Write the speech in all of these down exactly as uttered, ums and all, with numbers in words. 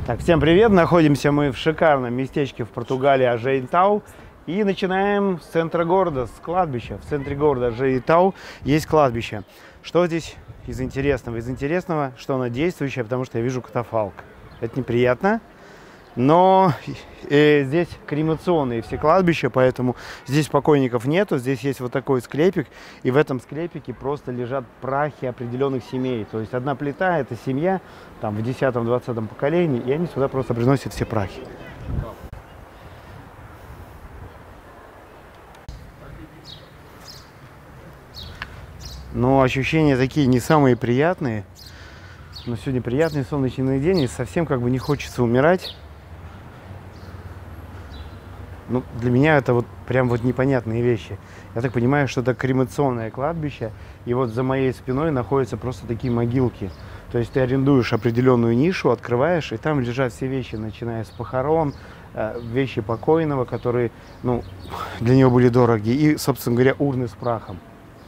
Так, всем привет! Находимся мы в шикарном местечке в Португалии Ажеитау. И начинаем с центра города, с кладбища. В центре города Ажеитау есть кладбище. Что здесь из интересного? Из интересного, что оно действующее, потому что я вижу катафалк. Это неприятно. Но э, здесь кремационные все кладбища, поэтому здесь покойников нету. Здесь есть вот такой склепик, и в этом склепике просто лежат прахи определенных семей. То есть одна плита – это семья там, в десятом-двадцатом поколении, и они сюда просто приносят все прахи. Но ощущения такие не самые приятные. Но сегодня приятный солнечный день, и совсем как бы не хочется умирать. Ну, для меня это вот прям вот непонятные вещи. Я так понимаю, что это кремационное кладбище, и вот за моей спиной находятся просто такие могилки. То есть ты арендуешь определенную нишу, открываешь, и там лежат все вещи, начиная с похорон, вещи покойного, которые, ну, для него были дороги, и, собственно говоря, урны с прахом.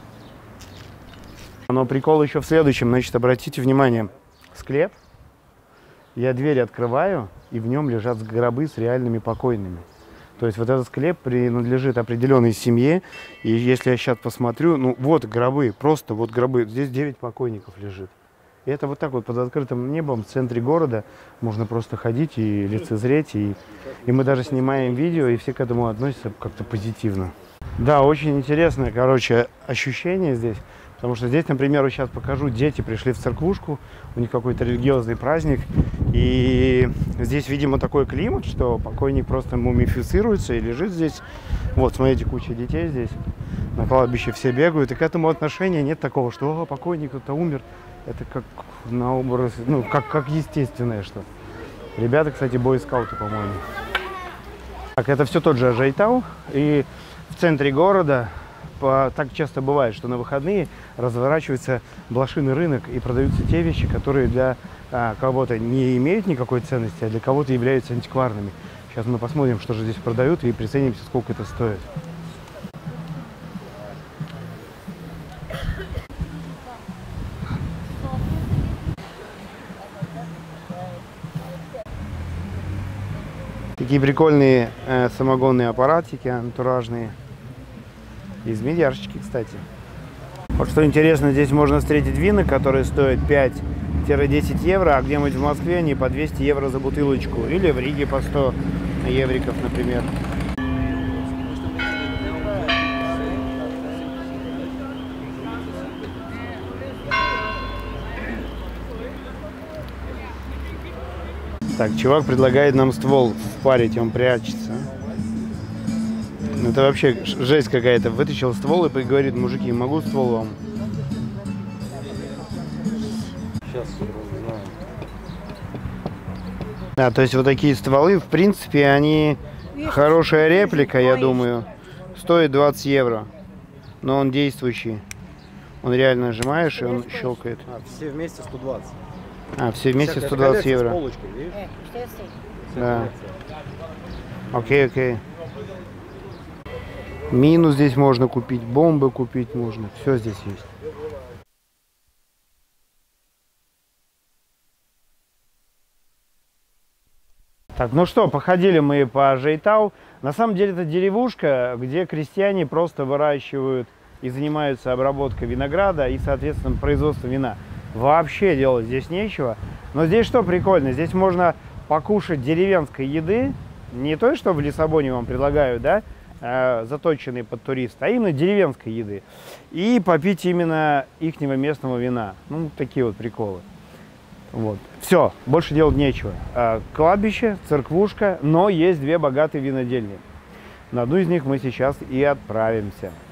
Но прикол еще в следующем, значит, обратите внимание, склеп, я дверь открываю, и в нем лежат гробы с реальными покойными. То есть вот этот склеп принадлежит определенной семье, и если я сейчас посмотрю, ну вот гробы, просто вот гробы, здесь девять покойников лежит. И это вот так вот под открытым небом в центре города можно просто ходить и лицезреть, и, и мы даже снимаем видео, и все к этому относятся как-то позитивно. Да, очень интересное, короче, ощущение здесь. Потому что здесь, например, вот сейчас покажу, дети пришли в церквушку, у них какой-то религиозный праздник, и здесь, видимо, такой климат, что покойник просто мумифицируется и лежит здесь. Вот, смотрите, куча детей здесь, на кладбище все бегают, и к этому отношения нет такого, что «О, покойник кто-то умер». Это как на образ, ну, как, как естественное что-то. Ребята, кстати, бойскауты, по-моему. Так, это все тот же Ажеитау, и в центре города... Так часто бывает, что на выходные разворачивается блошиный рынок и продаются те вещи, которые для а, кого-то не имеют никакой ценности, а для кого-то являются антикварными. Сейчас мы посмотрим, что же здесь продают, и приценимся, сколько это стоит. Такие прикольные э, самогонные аппаратики антуражные. Из медяшечки, кстати. Вот что интересно, здесь можно встретить вина, которые стоят пять-десять евро, а где-нибудь в Москве они по двести евро за бутылочку. Или в Риге по сто евриков, например. Так, чувак предлагает нам ствол впарить, он прячется. Это вообще жесть какая-то. Вытащил ствол и говорит: мужики, могу ствол вам? Сейчас узнаю. Да, то есть вот такие стволы, в принципе, они хорошая реплика, я думаю. Стоит двадцать евро. Но он действующий. Он реально нажимаешь, и он щелкает. А, все вместе сто двадцать. А, все вместе сто двадцать евро. Полочкой, видишь? Да. Окей, окей. Мину здесь можно купить, бомбы купить можно, все здесь есть. Так, ну что, походили мы по Ажеитау. На самом деле это деревушка, где крестьяне просто выращивают и занимаются обработкой винограда и, соответственно, производством вина. Вообще делать здесь нечего. Но здесь что прикольно, здесь можно покушать деревенской еды, не той, что в Лиссабоне вам предлагают, да, заточенные под туриста, а именно деревенской еды. И попить именно ихнего местного вина. Ну, такие вот приколы. Вот. Все, больше делать нечего. Кладбище, церквушка, но есть две богатые винодельни. На одну из них мы сейчас и отправимся.